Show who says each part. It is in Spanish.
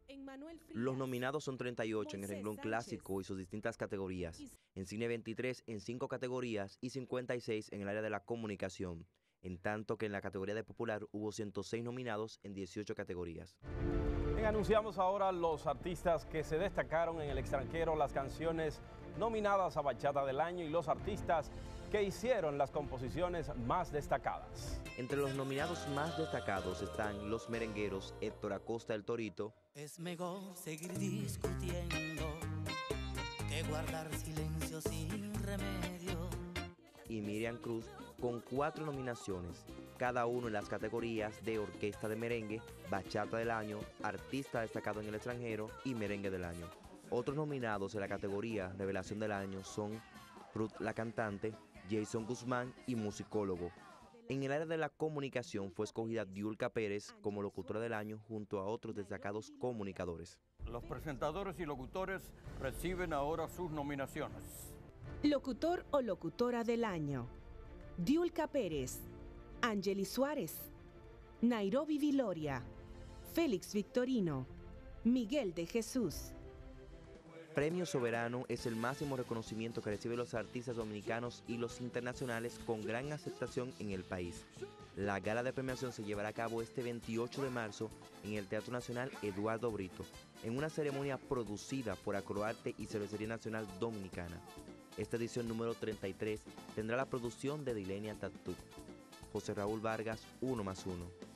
Speaker 1: Los nominados son 38 en el renglón clásico y sus distintas categorías, en cine 23 en 5 categorías y 56 en el área de la comunicación, en tanto que en la categoría de popular hubo 106 nominados en 18 categorías.
Speaker 2: Bien, anunciamos ahora los artistas que se destacaron en el extranjero, las canciones nominadas a Bachata del Año y los artistas que hicieron las composiciones más destacadas.
Speaker 1: Entre los nominados más destacados están los merengueros Héctor Acosta el Torito.
Speaker 3: Es mejor seguir discutiendo que guardar silencio sin remedio.
Speaker 1: Y Miriam Cruz con 4 nominaciones, cada uno en las categorías de Orquesta de Merengue, Bachata del Año, Artista Destacado en el Extranjero y Merengue del Año. Otros nominados en la categoría Revelación del Año son Ruth la Cantante, Jason Guzmán y Musicólogo. En el área de la comunicación fue escogida Diulca Pérez como locutora del año junto a otros destacados comunicadores.
Speaker 4: Los presentadores y locutores reciben ahora sus nominaciones.
Speaker 5: Locutor o locutora del año: Diulca Pérez, Angeli Suárez, Nairobi Viloria, Félix Victorino, Miguel de Jesús.
Speaker 1: Premio Soberano es el máximo reconocimiento que reciben los artistas dominicanos y los internacionales con gran aceptación en el país. La gala de premiación se llevará a cabo este 28 de marzo en el Teatro Nacional Eduardo Brito, en una ceremonia producida por Acroarte y Cervecería Nacional Dominicana. Esta edición número 33 tendrá la producción de Dilenia Tatú. José Raúl Vargas, 1+1.